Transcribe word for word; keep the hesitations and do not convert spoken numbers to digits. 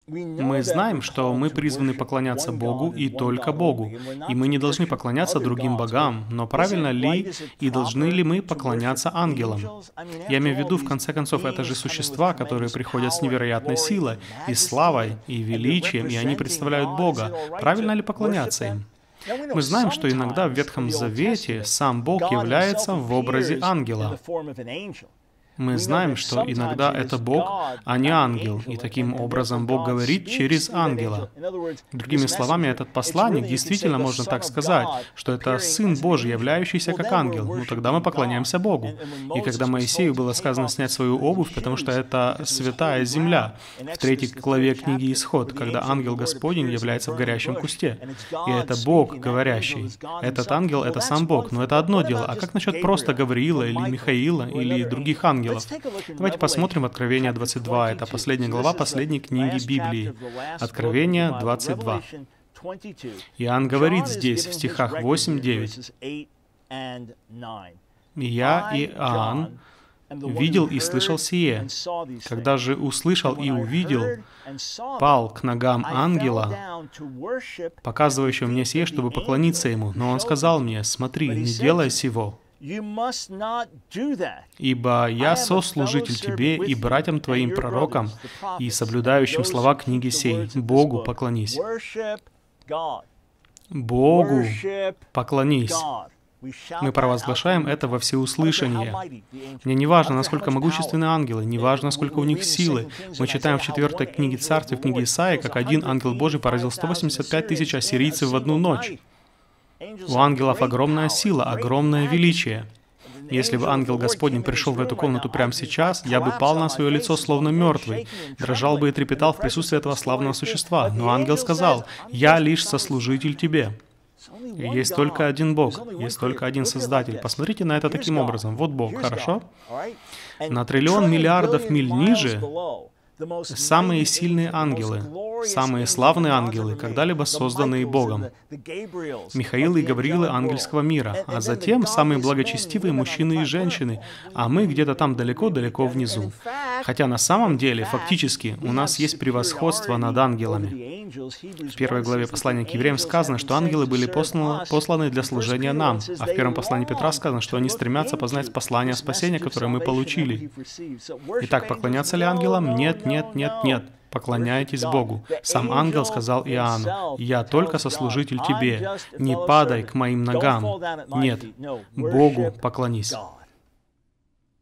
Мы знаем, что мы призваны поклоняться Богу и только Богу, и мы не должны поклоняться другим богам, но правильно ли и должны ли мы поклоняться ангелам? Я имею в виду, в конце концов, это же существа, которые приходят с невероятной силой, и славой, и величием, и они представляют Бога. Правильно ли поклоняться им? Мы знаем, что иногда в Ветхом Завете сам Бог является в образе ангела. Мы знаем, что иногда это Бог, а не ангел, и таким образом Бог говорит через ангела. Другими словами, этот посланник, действительно можно так сказать, что это Сын Божий, являющийся как ангел. Ну тогда мы поклоняемся Богу. И когда Моисею было сказано снять свою обувь, потому что это святая земля, в третьей главе книги Исход, когда ангел Господень является в горящем кусте. И это Бог говорящий. Этот ангел — это сам Бог, но это одно дело. А как насчет просто Гавриила или Михаила или других ангелов? Давайте посмотрим Откровение двадцать два. Это последняя глава последней книги Библии. Откровение двадцать два. Иоанн говорит здесь, в стихах восемь-девять. «И я, Иоанн, видел и слышал сие. Когда же услышал и увидел, пал к ногам ангела, показывающего мне сие, чтобы поклониться ему. Но он сказал мне: смотри, не делай сего, ибо я сослужитель тебе и братьям твоим пророкам, и соблюдающим слова книги сей. Богу поклонись». Богу поклонись. Мы провозглашаем это во всеуслышание. Мне не важно, насколько могущественны ангелы, не важно, насколько у них силы. Мы читаем в четвертой книге Царств, в книге Исаии, как один ангел Божий поразил сто восемьдесят пять тысяч ассирийцев в одну ночь. У ангелов огромная сила, огромное величие. Если бы ангел Господень пришел в эту комнату прямо сейчас, я бы пал на свое лицо, словно мертвый, дрожал бы и трепетал в присутствии этого славного существа. Но ангел сказал: «Я лишь сослужитель тебе». Есть только один Бог, есть только один Создатель. Посмотрите на это таким образом. Вот Бог, хорошо? На триллион миллиардов миль ниже самые сильные ангелы, самые славные ангелы, когда-либо созданные Богом. Михаил и Гавриилы ангельского мира, а затем самые благочестивые мужчины и женщины, а мы где-то там далеко-далеко внизу. Хотя на самом деле, фактически, у нас есть превосходство над ангелами. В первой главе послания к евреям сказано, что ангелы были посланы, посланы для служения нам, а в первом послании Петра сказано, что они стремятся познать послание спасения, которое мы получили. Итак, поклоняться ли ангелам? Нет, нет, нет, нет. Поклоняйтесь Богу. Сам ангел сказал Иоанну: «Я только сослужитель тебе, не падай к моим ногам». Нет, Богу поклонись.